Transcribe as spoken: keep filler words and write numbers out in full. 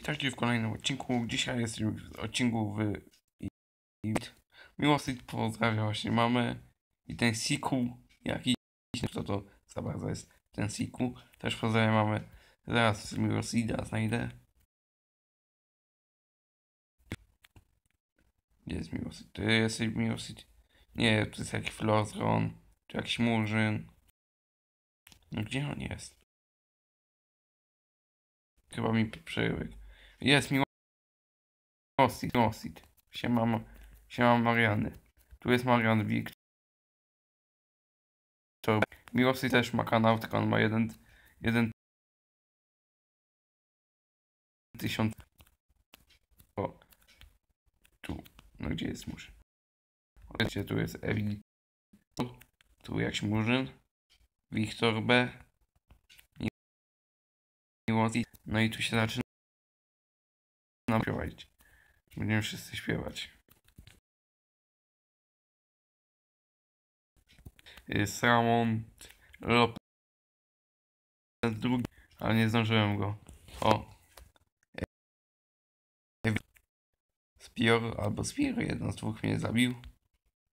Witajcie w kolejnym odcinku. Dzisiaj jest już w odcinku w Miłosyt pozdrawia właśnie mamy i ten Siku jakiś, co to za bardzo jest ten Siku. Też pozdrawiam mamy. Zaraz Miłosida znajdę. Gdzie jest Miłosyt? To jest Miłosyt. Nie, to jest jakiś Flozron, czy jakiś Murzyn. No gdzie on jest? Chyba mi przerywyk. Jest Miłosyt, Miłosyt. Siema, siema Mariany. Tu jest Marian Wiktor. Miłosyt też ma kanał, tylko on ma jeden, jeden tysiąc. O, tu, no gdzie jest murzyn? Wiecie, tu jest Ewi, tu jakiś murzyn, Wiktor B, Miłosyt, no i tu się zaczyna śpiewać. Będziemy wszyscy śpiewać. Jest Ramon Lopez drugi, ale nie zdążyłem go. O, Ewi. Spior albo Spior, jeden z dwóch mnie zabił.